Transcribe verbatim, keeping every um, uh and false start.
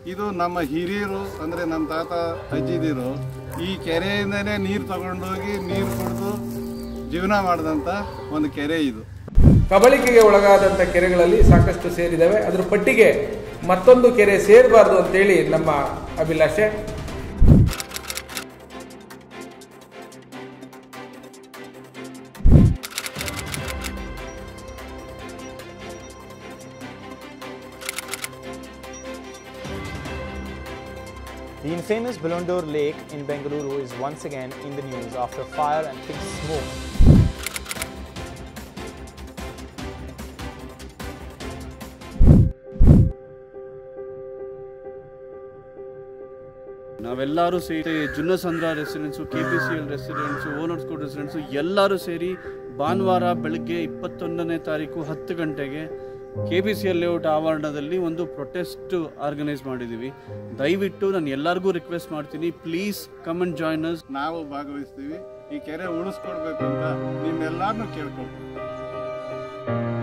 ಇದು ನಮ್ಮ ಹಿರಿಯರು ಅಂದರೆ ನಮ್ಮ ತಾತ ಅಜ್ಜಿದಿರು ಈ ಕೆರೆಯಿಂದನೇ ನೀರು ತಗೊಂಡೋಗಿ ನೀರು ಕುಡಿದು ಜೀವನ ಮಾಡಿದಂಥ ಒಂದು ಕೆರೆ ಇದು. ಕಬಳಿಕೆಗೆ ಒಳಗಾದಂಥ ಕೆರೆಗಳಲ್ಲಿ ಸಾಕಷ್ಟು ಸೇರಿದ್ದಾವೆ. ಅದರ ಪಟ್ಟಿಗೆ ಮತ್ತೊಂದು ಕೆರೆ ಸೇರಬಾರ್ದು ಅಂತೇಳಿ ನಮ್ಮ ಅಭಿಲಾಷೆ. The infamous Belondur Lake in Bengaluru is once again in the news after fire and thick smoke. ನಾವೆಲ್ಲರೂ ಸೇರಿ Junnasandra residence, K P C L residence, owners court residence ಎಲ್ಲರೂ ಸೇರಿ ಭಾನುವಾರ ಬೆಳಗ್ಗೆ ಇಪ್ಪತ್ತೊಂದನೇ ತಾರೀಕು ಹತ್ತು ಗಂಟೆಗೆ K P C L layout ಆವರಣದಲ್ಲಿ ಒಂದು ಪ್ರೊಟೆಸ್ಟ್ ಆರ್ಗನೈಸ್ ಮಾಡಿದ್ದೀವಿ. ದಯವಿಟ್ಟು ನಾನು ಎಲ್ಲರಿಗೂ ರಿಕ್ವೆಸ್ಟ್ ಮಾಡ್ತೀನಿ, please come and join us. ನಾವು ಭಾಗವಹಿಸ್ತೀವಿ. ಈ ಕೆರೆ ಉಳಿಸ್ಕೊಡ್ಬೇಕು ಅಂತ ನಿಮ್ಮೆಲ್ಲರನ್ನೂ ಕೇಳ್ಕೊಳ್ತೀವಿ.